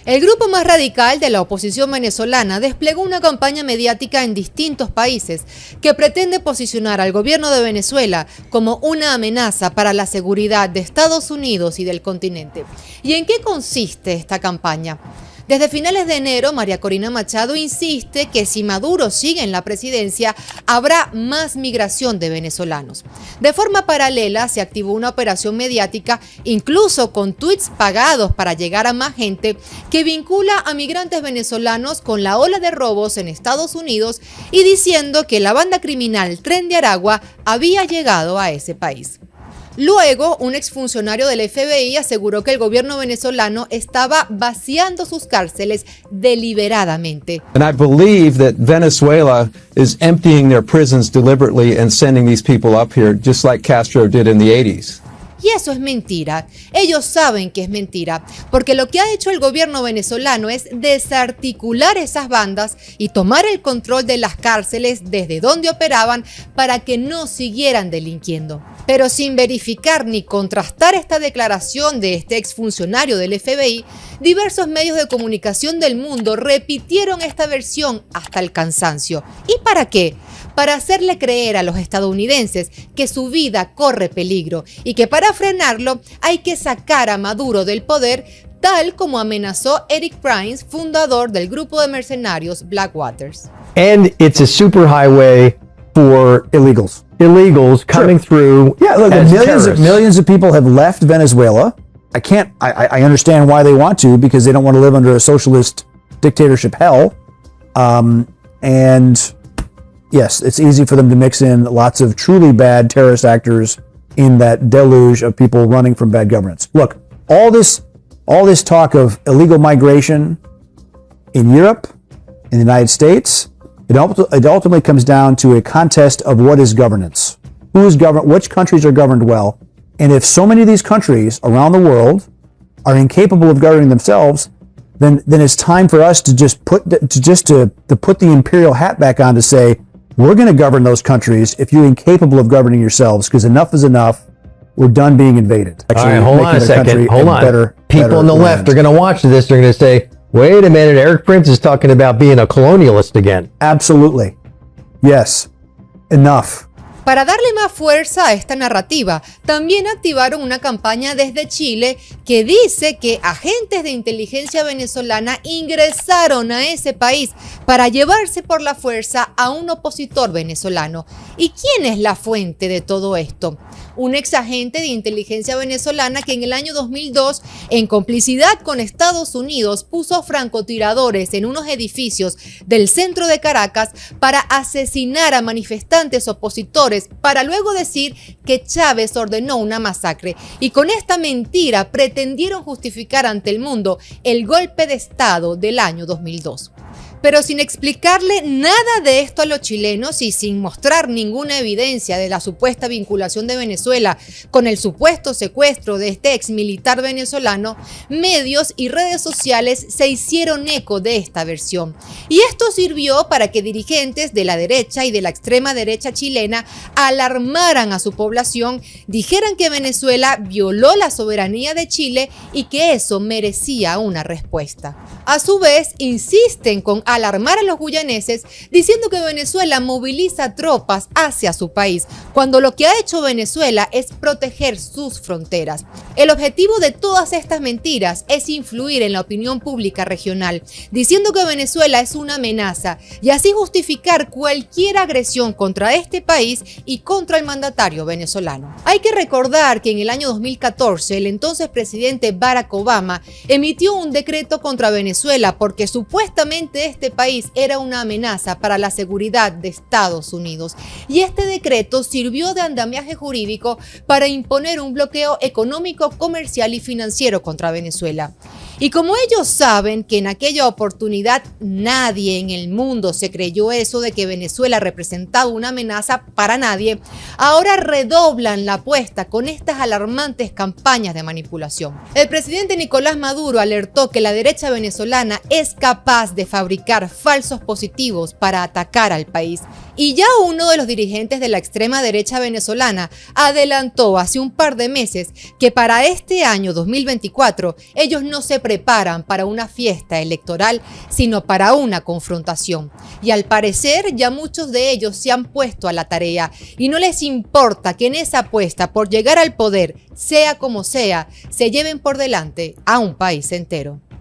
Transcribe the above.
El grupo más radical de la oposición venezolana desplegó una campaña mediática en distintos países que pretende posicionar al gobierno de Venezuela como una amenaza para la seguridad de Estados Unidos y del continente. ¿Y en qué consiste esta campaña? Desde finales de enero, María Corina Machado insiste que si Maduro sigue en la presidencia, habrá más migración de venezolanos. De forma paralela, se activó una operación mediática, incluso con tweets pagados para llegar a más gente, que vincula a migrantes venezolanos con la ola de robos en Estados Unidos y diciendo que la banda criminal Tren de Aragua había llegado a ese país. Luego, un exfuncionario del FBI aseguró que el gobierno venezolano estaba vaciando sus cárceles deliberadamente. And I believe that Venezuela is emptying their prisons deliberately and sending these people up here, just like Castro did in the 80s. Y eso es mentira. Ellos saben que es mentira, porque lo que ha hecho el gobierno venezolano es desarticular esas bandas y tomar el control de las cárceles desde donde operaban para que no siguieran delinquiendo. Pero sin verificar ni contrastar esta declaración de este exfuncionario del FBI, diversos medios de comunicación del mundo repitieron esta versión hasta el cansancio. ¿Y para qué? Para hacerle creer a los estadounidenses que su vida corre peligro y que para frenarlo hay que sacar a Maduro del poder, tal como amenazó Eric Prince, fundador del grupo de mercenarios Blackwaters. And it's a superhighway for illegals. Illegals coming through. Yeah, look, millions of people have left Venezuela. I understand why they want to, because they don't want to live under a socialist dictatorship hell. And yes, it's easy for them to mix in lots of truly bad terrorist actors in that deluge of people running from bad governance. Look, all this talk of illegal migration in Europe, in the United States, it ultimately comes down to a contest of what is governance. Which countries are governed well? And if so many of these countries around the world are incapable of governing themselves, then it's time for us to just put the imperial hat back on to say, we're going to govern those countries if you're incapable of governing yourselves, because enough is enough. We're done being invaded. All right, hold on a second. Hold on. People on the left are going to watch this. They're going to say, wait a minute, Eric Prince is talking about being a colonialist again. Absolutely. Yes. Enough. Para darle más fuerza a esta narrativa, también activaron una campaña desde Chile que dice que agentes de inteligencia venezolana ingresaron a ese país para llevarse por la fuerza a un opositor venezolano. ¿Y quién es la fuente de todo esto? Un ex agente de inteligencia venezolana que en el año 2002, en complicidad con Estados Unidos, puso francotiradores en unos edificios del centro de Caracas para asesinar a manifestantes opositores, para luego decir que Chávez ordenó una masacre. Y con esta mentira pretendieron justificar ante el mundo el golpe de Estado del año 2002. Pero sin explicarle nada de esto a los chilenos y sin mostrar ninguna evidencia de la supuesta vinculación de Venezuela con el supuesto secuestro de este ex militar venezolano, medios y redes sociales se hicieron eco de esta versión. Y esto sirvió para que dirigentes de la derecha y de la extrema derecha chilena alarmaran a su población, dijeran que Venezuela violó la soberanía de Chile y que eso merecía una respuesta. A su vez, insisten con alarmar a los guyaneses diciendo que Venezuela moviliza tropas hacia su país, cuando lo que ha hecho Venezuela es proteger sus fronteras. El objetivo de todas estas mentiras es influir en la opinión pública regional, diciendo que Venezuela es una amenaza y así justificar cualquier agresión contra este país y contra el mandatario venezolano. Hay que recordar que en el año 2014 el entonces presidente Barack Obama emitió un decreto contra Venezuela porque supuestamente este país era una amenaza para la seguridad de Estados Unidos. Y este decreto sirvió de andamiaje jurídico para imponer un bloqueo económico, comercial y financiero contra Venezuela. Y como ellos saben que en aquella oportunidad nadie en el mundo se creyó eso de que Venezuela representaba una amenaza para nadie, ahora redoblan la apuesta con estas alarmantes campañas de manipulación. El presidente Nicolás Maduro alertó que la derecha venezolana es capaz de fabricar falsos positivos para atacar al país Y ya uno de los dirigentes de la extrema derecha venezolana adelantó hace un par de meses que para este año 2024 ellos no se preparan para una fiesta electoral, sino para una confrontación. Y al parecer ya muchos de ellos se han puesto a la tarea y no les importa que en esa apuesta por llegar al poder, sea como sea, se lleven por delante a un país entero.